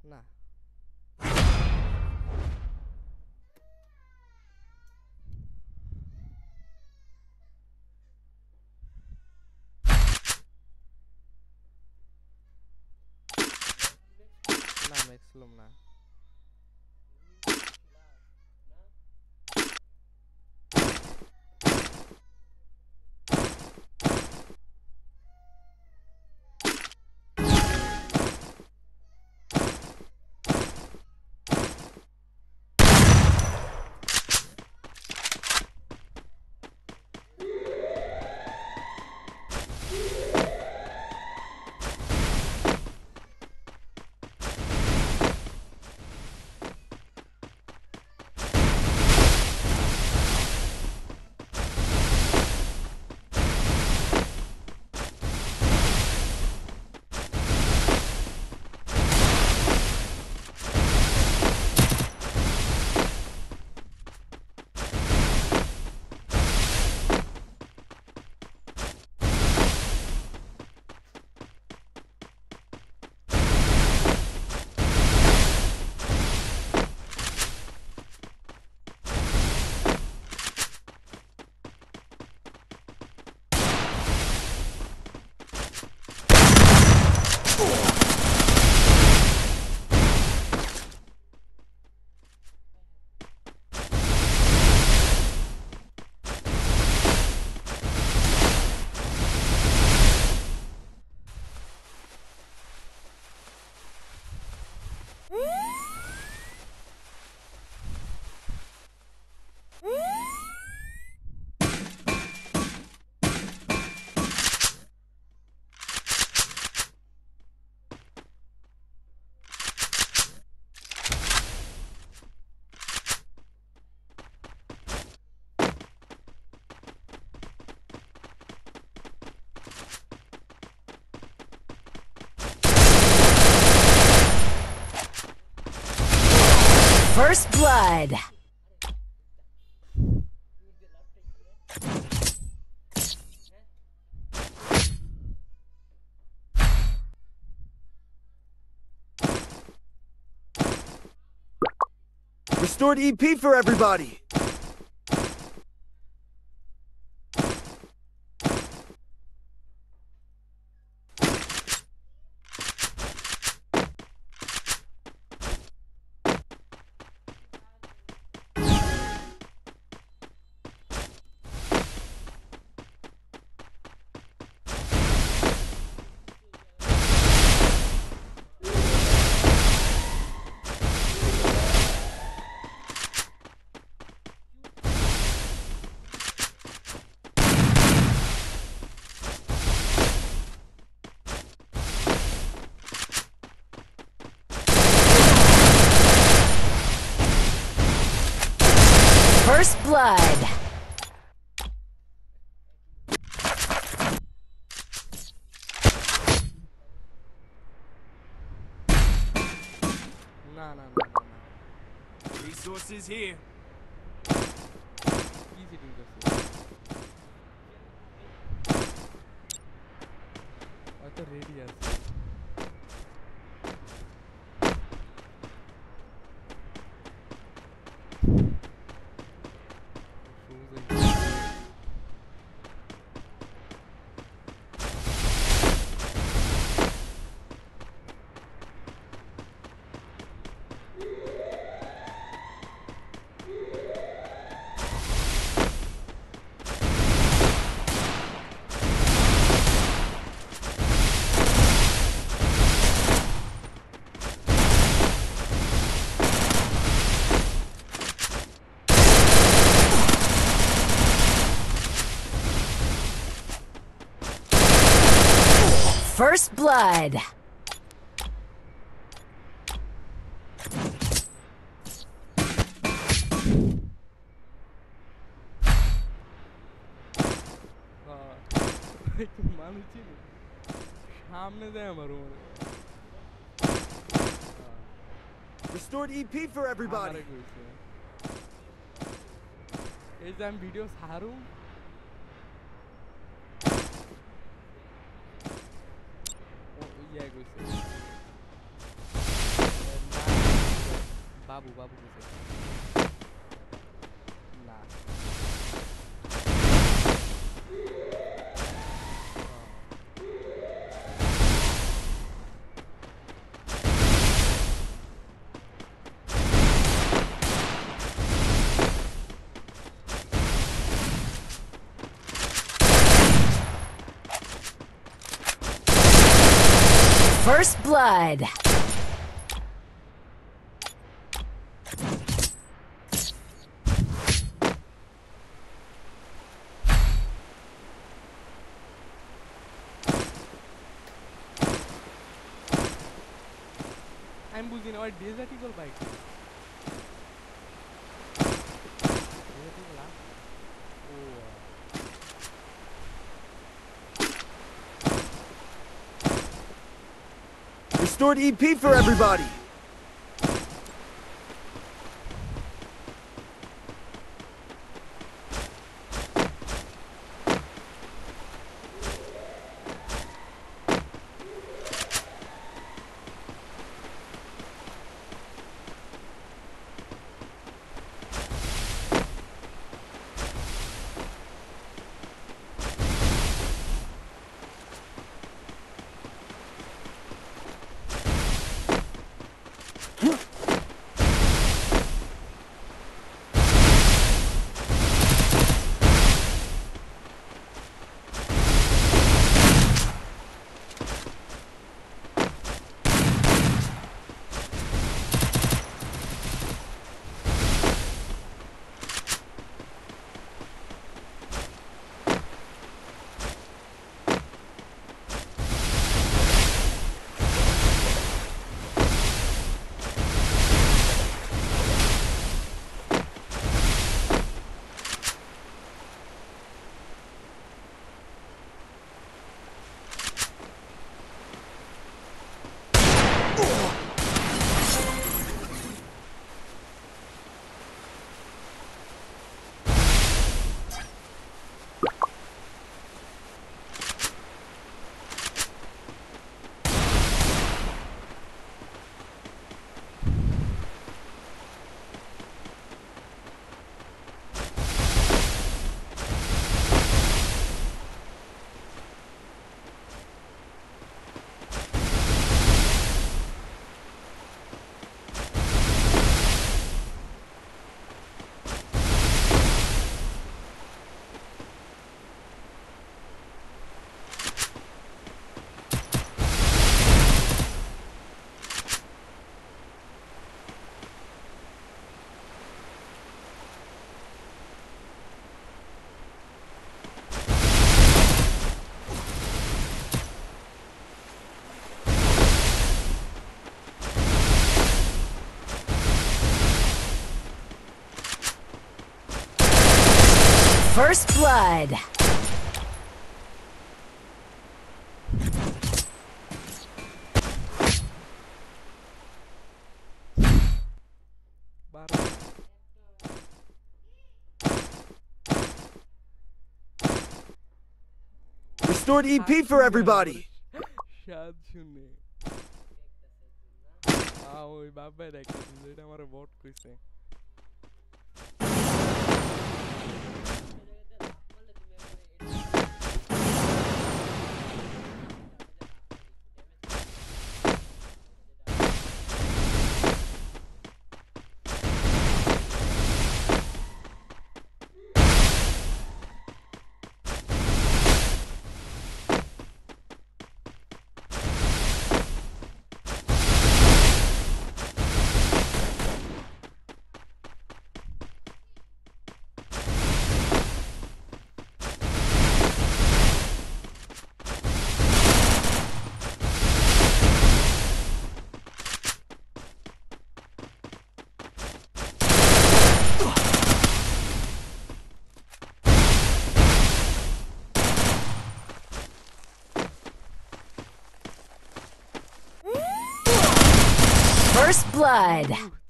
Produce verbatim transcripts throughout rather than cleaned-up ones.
না না ম্যাক্সিমাম না First blood. Restored E P for everybody! First blood. না না না না Resources here. কি চিটিং করছে হয়তো রেডি আছে First blood. মানুষ ছিল সামনে দেয় আমার রুমে Restored E P for everybody! এই যে আমি ভিডিও ছাড়ুম ইয়া কইছে বাবু বাবু কোথায় না First blood. I'm building our desert eagle bike. Desert eagle, huh? Oh. Restored E P for everybody. First blood. Restored E P for everybody. স্বাদ শুনে আ ওই বাবা দেখতেছে যেটা আমার বট কইছে First blood.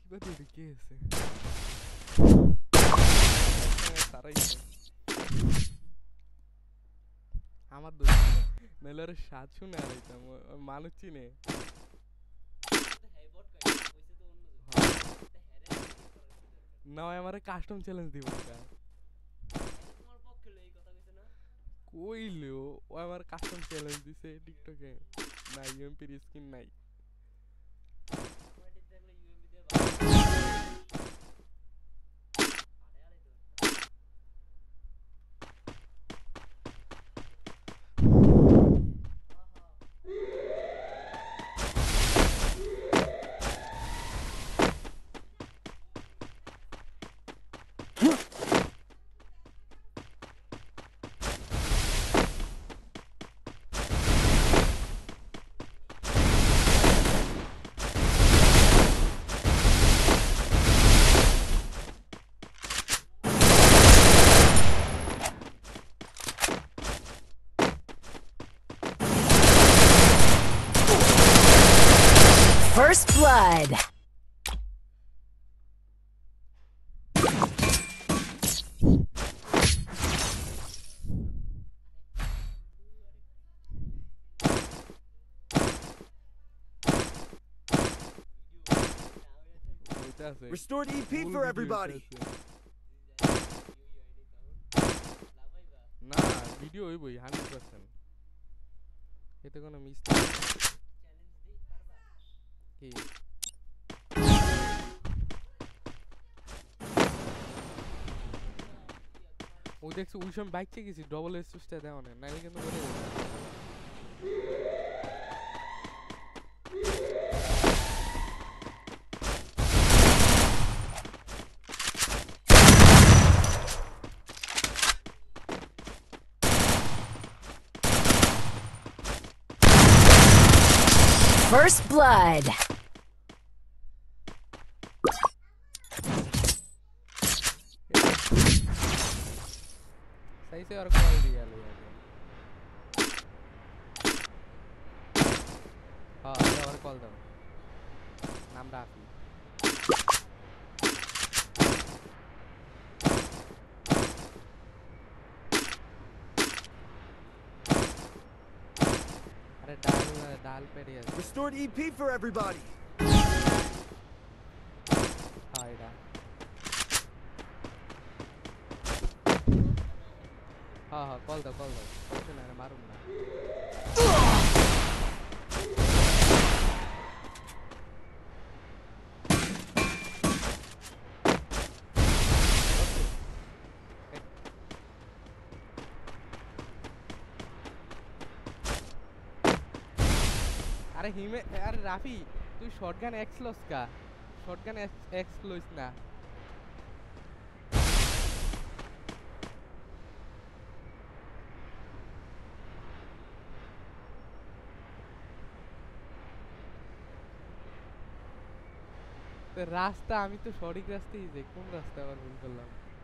আমার দোষ নাহলে ওর স্বাদ শুনে আর হইতাম মানুষ চিনে না হয় আমারে কাস্টম চ্যালেঞ্জ দিব কা তোমার পক্ষে লই কথা কইছে না কইলো ও আমার কাস্টম চ্যালেঞ্জ দিছে টিকটকে না ইউএমপির স্কিন নাই আমার দিতে লাগলে ইউএমবি দিয়ে আরে আরে First blood. ওইটা আছে Restored E P Full for video everybody. আছে। লাভাইবা না ভিডিও হইবই হান্ড্রেড পার্সেন্ট এতে কোনো মিস নেই চ্যালেঞ্জ দিই পারবা কি ও দেখছো ওই সময় বাইক চেয়ে গেছি ডবল এস সুসটা দেওয়া নেই নাইলে কিন্তু বলে দেবে First blood. सही से और कॉल दिया ले यार हाँ अरे और कॉल दो नाम राफी अरे डाल डाल पे दिया Restored E P for everybody. हाँ इधर हाँ हाँ कॉल दो कॉल दो कैसे ना मारूँ ना अरे हिमे अरे राफी तू शॉटगन एक्स लोस का शॉटगन एक्स एक्स लोस ना तो रास्ता आमी तो सঠিক রাস্তায় যাই কোন রাস্তা আবার ভুল করলাম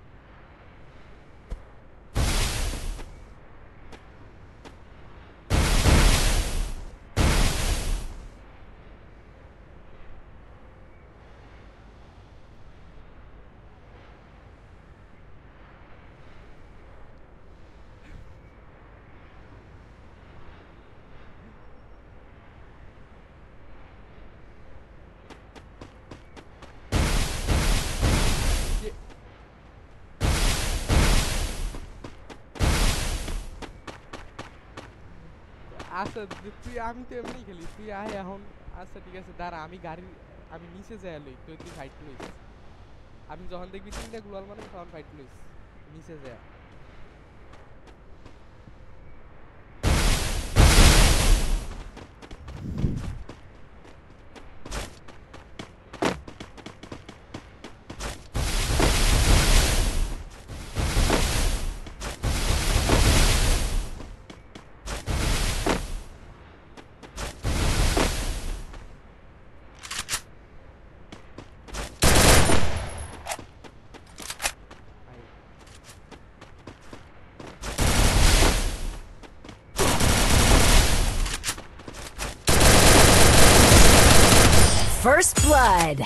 আচ্ছা তুই আমি তো এমনি খেলি তুই আয় এখন আচ্ছা ঠিক আছে দাঁড়া আমি গাড়ি আমি নিচে যাই লই তুই তুই ফাইট লইস আমি যখন দেখবি তিনটা গ্লোয়াল মানে তখন ফাইট লইস নিচে যাই First blood.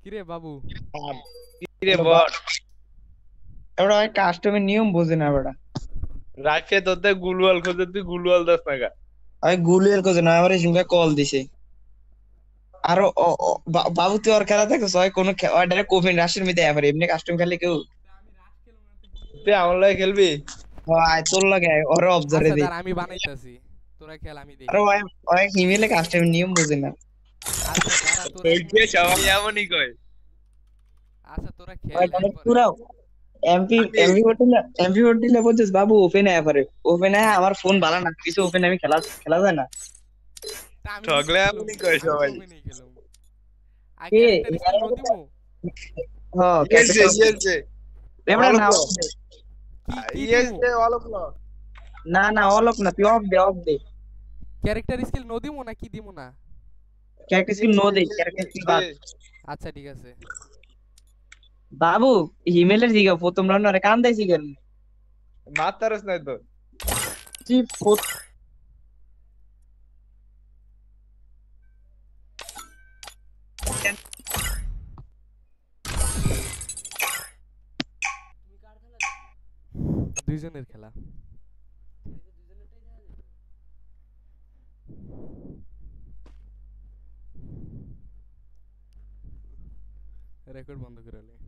কিরে বাবু রে বট এবার ওই কাস্টমের নিয়ম বোঝে না বেটা। রাখে তোদের গুলওয়াল খোঁজে তুই গুলওয়াল দাস টাকা আমি গুলিয়ার কোজে না আমার সঙ্গে কল দিছে। আরো ও- ও- বা- বাবু তুই ওর খেলা দেখো হয় কোনো ডাইরেক্ট কোভিড রাশের মধ্যে এবার এমনি কাস্টম খেলে কেউ তুই আমার লাগে খেলবি ও আয় তোর লাগে ওর অবজারে আচ্ছা দে। দাঁড়া আমি বানাইতাছি তোরা খেল আমি দেখি আরে ওই ওই হিমেলে কাস্টমের নিয়ম বোঝে না। আচ্ছা দাঁড়া তোরা ওই যে সবাই এমনই কয় আচ্ছা তোরা খেল ওই ডাইরেক্ট এরপরে। পুরাও এমপি এমপি হোটেল এমপি হোটেলে বলছিস বাবু ওপেন আয় পারে ওপেন আয় আমার ফোন ভালো না কিছু ওপেন আমি খেলা খেলা যায় না। তা আমি ঠগলে খেলুম, এমনই কয় আমি সবাই। ওপেনই খেলুম। আর কে? ক্যারেক্টার স্কিল নো দিমু? হ্যাঁ ইয়েছে ইয়েছে এবার না ভালো off দে। কি কি দিমু? ইয়েছে অলপ না না না অলপ না তুই অফ দে অফ দে ক্যারেক্টার স্কিল নো দিমু না কি দিমু না? ক্যারেক্টার স্কিল নো দে ক্যারেক্টার স্কিল বাদ। আচ্ছা ঠিক আছে বাবু ইমেলের দিকে প্রথম রাউন্ড আরে কান দেইছি কেন মাতারস নাই তো কি ফোট তুমি কার খেলা দেখবে? দুইজনের খেলা এই তো দুজনেরটাই দেখা যাবে। রেকর্ড বন্ধ করে লে